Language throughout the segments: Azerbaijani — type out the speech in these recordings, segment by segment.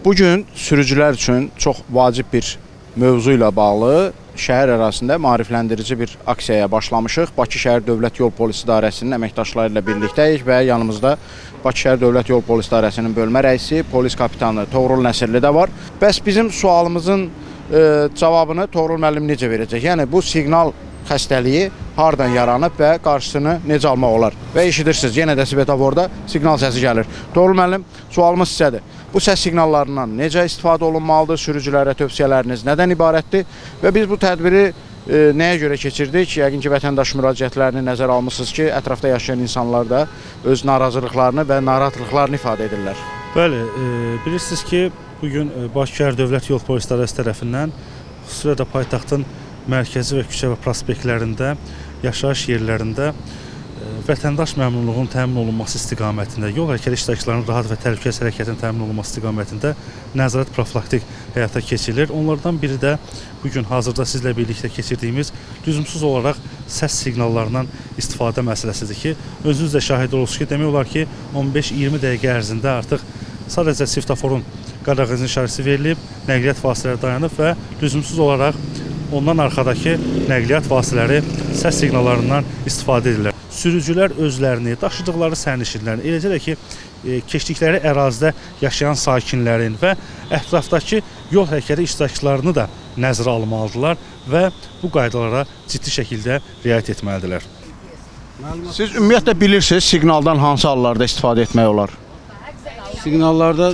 Bugün sürücülər üçün çox vacib bir mövzu ilə bağlı şəhər ərazisində maarifləndirici bir aksiyaya başlamışıq. Bakı Şəhər Dövlət Yol Polis İdarəsinin əməkdaşları ilə birlikdəyik və yanımızda Bakı Şəhər Dövlət Yol Polis İdarəsinin bölmə rəisi, polis kapitanı Toğrul Nəsirli də var. Bəs bizim sualımızın cavabını Toğrul müəllim necə verəcək? Yəni bu siqnal xəstəliyi hardan yaranıb və qarşısını necə almaq olar? Və eşidirsiniz, yenə də svetoforda siqnal səsi gəlir. Toğrul müəllim, sualımız sizədir. Bu səs siqnallarından necə istifadə olunmalıdır? Sürücülərə tövsiyələriniz nədən ibarətdir? Və biz bu tədbiri nəyə görə keçirdik? Yəqin ki, vətəndaş müraciətlərini nəzərə almışsınız ki, ətrafda yaşayan insanlar da öz narazılıqlarını və narahatlıqlarını ifadə edirlər. Bəli, bilirsiniz ki, bugün Bakı Şəhər Dövlət Yol Polis İdarəsi tərəfindən xüsusilə də paytaxtın mərkəzi və küçə və prospektlərində, yaşayış yerlərində vətəndaş məmnunluğunun təmin olunması istiqamətində, yol hərəkəti iştirakçılarının rahat və təhlükəsiz hərəkətin təmin olunması istiqamətində nəzarət profilaktik həyata keçirilir. Onlardan biri də bugün hazırda sizlə birlikdə keçirdiyimiz lüzumsuz olaraq səs siqnallarından istifadə məsələsidir ki, özünüz də şahid olursunuz ki, demək olar ki, 15-20 dəqiqə ərzində artıq sadəcə svetoforun qırmızı işarəsi verilib, nəqliyyat vasitələri dayanıb və lüzumsuz olaraq ondan arxadakı nəqliyyat vasitələri səs siqnallarından istifadə edirlər. Sürücülər özlərini, daşıdıqları sərnişinlərin, eləcə də ki, keçdikləri ərazidə yaşayan sakinlərin və ətrafdakı yol hərəkəti iştirakçılarını da nəzərə almalıdırlar və bu qaydalara ciddi şəkildə riayət etməlidirlər. Siz ümumiyyətlə bilirsiniz, siqnaldan hansı hallarda istifadə etmək olar? Siqnallarda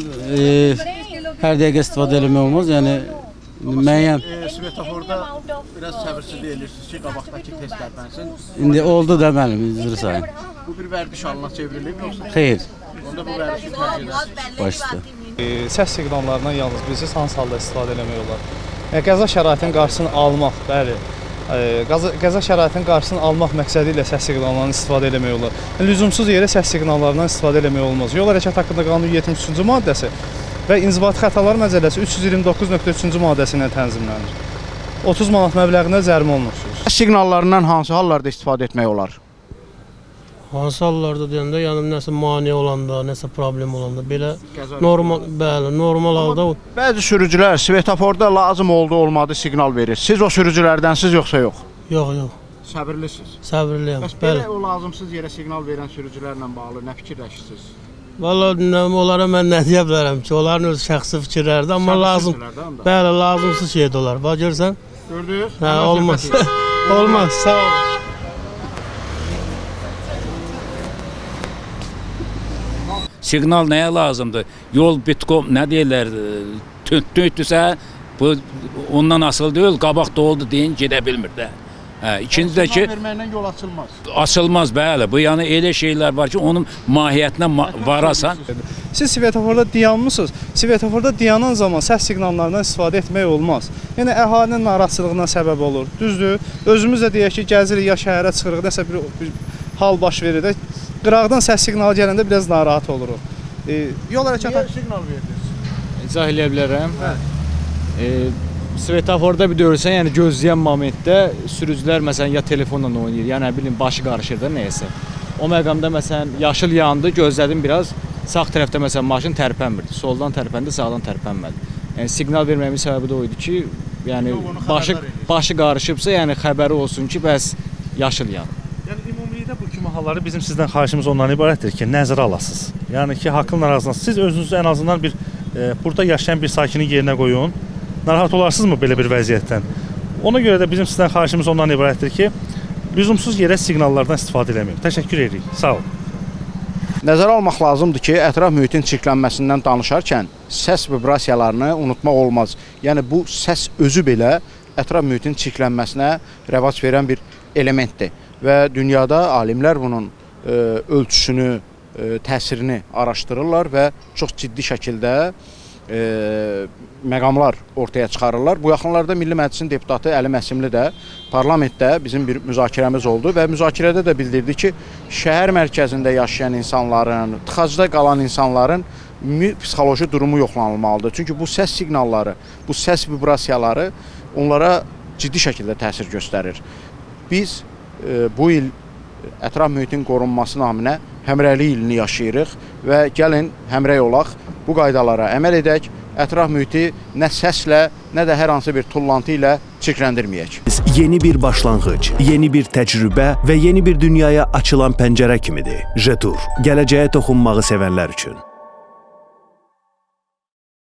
hər dəqiqə istifadə etmək olmaz, yəni müəyyən. Svetoforda biraz səbirsizlik edirsiniz ki, qabaqdakı test tərpənsin. İndi oldu da mənim, üzr sayın. Bu bir vərdiş halına çevrilib yoxsa? Xeyr. Onda bu vərdişi tərcih edirsiniz. Başda. Səs siqnallarından yalnız bilirsiniz, hansı halda istifadə etmək olar? Qəza şəraitinin qarşısını almaq, bəli. Qəza şəraitinin qarşısını almaq məqsədi ilə səs siqnallarından istifadə etmək olar. Lüzumsuz yerə səs siqnallarından istifadə etmək olmaz. Yol hərəkəti haqqında qanunun 73-cü maddəsi və İnzibati Xətalar Məcəlləsi 329.3-cü maddəsi ilə tənzimlənir. 30 manat məbləğində cərimə olunursunuz. Səs siqnallarından hansı hallarda istifadə etmək olar? Hansı hallarda deyəndə, yəni nəsə mane olanda, nəsə problem olanda, belə normal, bəli, normal halda. Bəzi sürücülər svetoforda lazım oldu, olmadı siqnal verir. Siz o sürücülərdənsiz yoxsa yox? Yox, yox. Səbirlisiniz. Səbirliyəm. Bəs belə o lazımsız yerə siqnal verən sürücülərlə bağlı nə fikirləşirsiniz? Vallahi onlara mən nə deyə bilərəm ki, onların öz şəxsi fikirləridir, amma lazım, bəli, lazımsız şeydir onlar. Bax, görürsən? Gördünüz? Hə, olmaz. Olmaz, sağ olun. Siqnal nəyə lazımdır? Yol bitkom, nə deyirlər, tüntüsə, bu ondan asılı deyil, qabaq doldu deyin, gedə bilmir də. İkinci də ki, siqnal verməklə yol açılmaz. Açılmaz, bəli. Bu yəni elə şeylər var ki, onun mahiyyətinə varasan. Siz svetoforda dayanmısınız. Svetoforda dayanan zaman səs siqnallarından istifadə etmək olmaz. Yəni əhalinin narahatçılığına səbəb olur. Düzdür? Özümüz də deyək ki, gəzirik ya şəhərə çıxırıq, nəsə bir hal baş verir də. Qıraqdan səs siqnalı gələndə biraz narahat oluruq. Yol hərəkəti niyə siqnal verdiniz? İzah eləyə bilərəm. Svetoforda bir görürsən, yəni gözləyən momentdə sürücülər məsələn ya telefonla oynayır, ya nə bilim başı qarışır da nəyəsə. O məqamda məsələn yaşıl yandı, gözlədim biraz, sağ tərəfdə məsələn maşın tərpənmirdi, soldan tərpəndi, sağdan tərpənmədi. Yəni siqnal verməyimin səbəbi də o idi ki, yəni başı qarışıbsa, yəni xəbəri olsun ki, bəs yaşıl yandı. Yəni ümumilikdə bu kimi halları bizim sizdən xahişimiz ondan ibarətdir ki, nəzərə alasınız. Yəni ki, haqqın narazılığınız. Siz özünüzü ən azından bir burada yaşayan bir sakinin yerinə qoyun. Narahat olarsınızmı belə bir vəziyyətdən? Ona görə də bizim sizdən xahişimiz ondan ibarətdir ki, lüzumsuz yerə siqnallardan istifadə eləməyin. Təşəkkür edirik. Sağ olun. Nəzərə almaq lazımdır ki, ətraf mühitin çirklənməsindən danışarkən səs vibrasiyalarını unutmaq olmaz. Yəni bu səs özü belə ətraf mühitin çirklənməsinə rəvac verən bir elementdir. Və dünyada alimlər bunun ölçüsünü, təsirini araşdırırlar və çox ciddi şəkildə məqamlar ortaya çıxarırlar. Bu yaxınlarda Milli Məclisin deputatı Əli Məsimli də parlamentdə bizim bir müzakirəmiz oldu və müzakirədə də bildirdi ki, şəhər mərkəzində yaşayan insanların, tıxacda qalan insanların psixoloji durumu yoxlanılmalıdır. Çünki bu səs siqnalları, bu səs vibrasiyaları onlara ciddi şəkildə təsir göstərir. Biz bu il ətraf mühitin qorunması naminə həmrəylik ilini yaşayırıq və gəlin həmrəy olaq, bu qaydalara əməl edək, ətraf mühiti nə səslə, nə də hər hansı bir tullantı ilə çirkləndirməyək. Yeni bir başlanğıc, yeni bir təcrübə və yeni bir dünyaya açılan pəncərə kimidir. Jetur, gələcəyə toxunmağı sevənlər üçün.